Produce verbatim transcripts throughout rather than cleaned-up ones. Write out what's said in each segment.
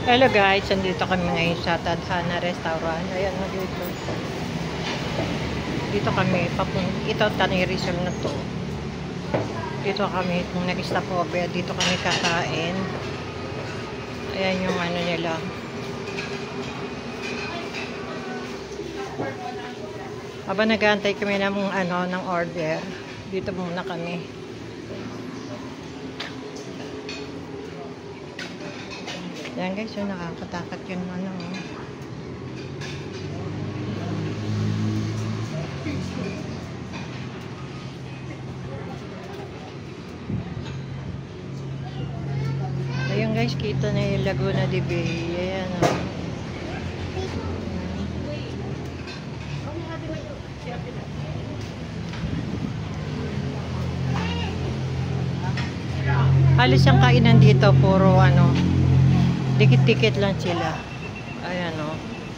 Hello guys, andito kami ngayon sa Tadhana Restaurant. Ayan na dito. Dito kami, papun ito Tanay Rizal na to. Dito kami, nung nag-stop over, dito kami kakain. Ayan yung ano nila. Habang nag-aantay kami ng ano, ng order, dito muna kami. Yan guys, so nakakatakot yung ano. Ayun guys, kita na yung Laguna de Bay. Ayan o. Oh. Halos yung kainan dito, puro ano, dikit-dikit lang sila. Ayan o. Oh.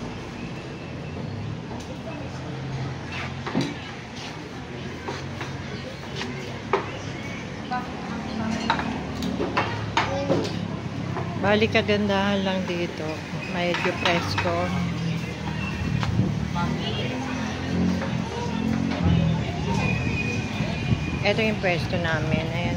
Bali kagandahan lang dito. Medyo presko. Ito yung pwesto namin. Ayan.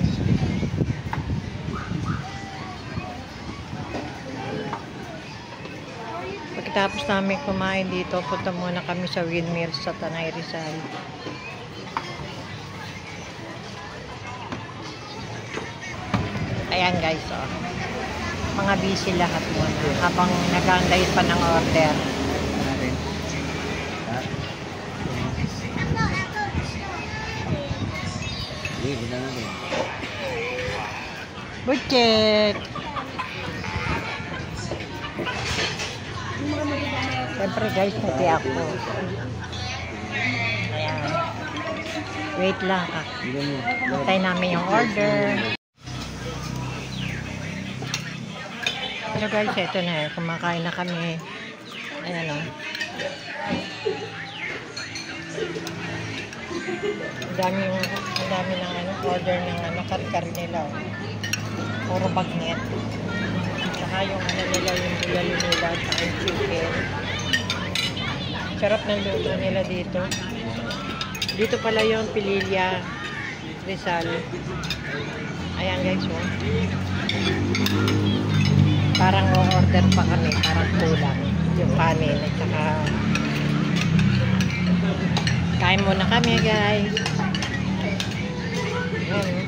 Pagkatapos namin kumain dito, punta muna kami sa windmills sa Tanay Rizal. Ayan guys, oh. Mga busy lahat muna habang nag-aantay pa ng order. Budget! Siyempre guys, pati ako. Ayan. Wait lang. Hintay namin yung order. Hello guys, ito na. Kumakain na kami. Ayan o. Ang dami yung, ang dami ng ano, order ng ano, kari-kari nila. Puro bagnet. Saka yung ano nila, yung bulalo nila, saka yung chicken. Sarap ng luto nila dito. Dito pala yung Pililya Rizal. Ayan guys, oh. Parang o-order pa kami, parang kulang yung kanin at saka kain muna kami guys. Ayan.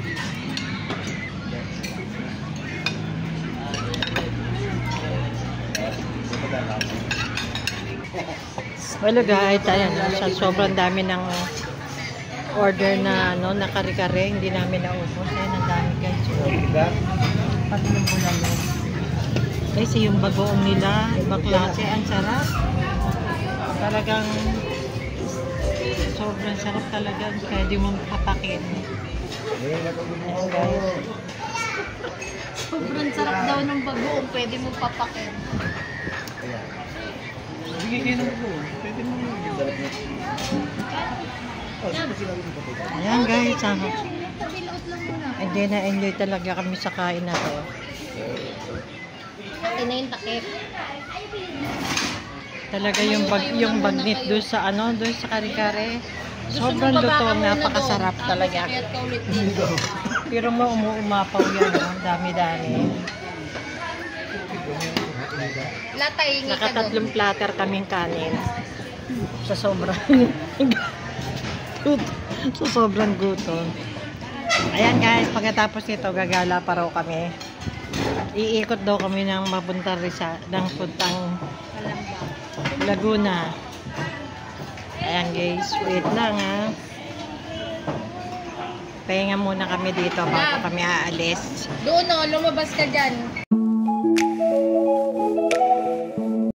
Hello guys, ayan, sa sobrang dami ng order na ano, na kare-kare, hindi namin naubos. Ayan, ang dami guys. Pati yung bulalo. Kasi yung bagoong nila, ibang klase, ang sarap. Talagang sobrang sarap talaga. Pwede mong papakin. Ayan guys. Sobrang sarap daw ng bagoong, pwede mong papakin. Ayan guys, ah. Hindi na enjoy talaga kami sa kain na to. Ito na yung takip. Talaga yung bag, yung bagnit doon sa ano, doon sa kare-kare. Sobrang lutong, napakasarap talaga. Pero mo umuumapaw yan, oh. Dami-dami. Nakatatlong platter kaming kanin. Sa sobrang sa sobrang gutom. Ayan guys, pagkatapos nito gagala pa raw kami. Iikot daw kami ng mapunta Rizal, ng puntang Laguna. Ayan guys, wait lang ha. Pahinga muna kami dito bago kami aalis. Doon o, lumabas ka dyan.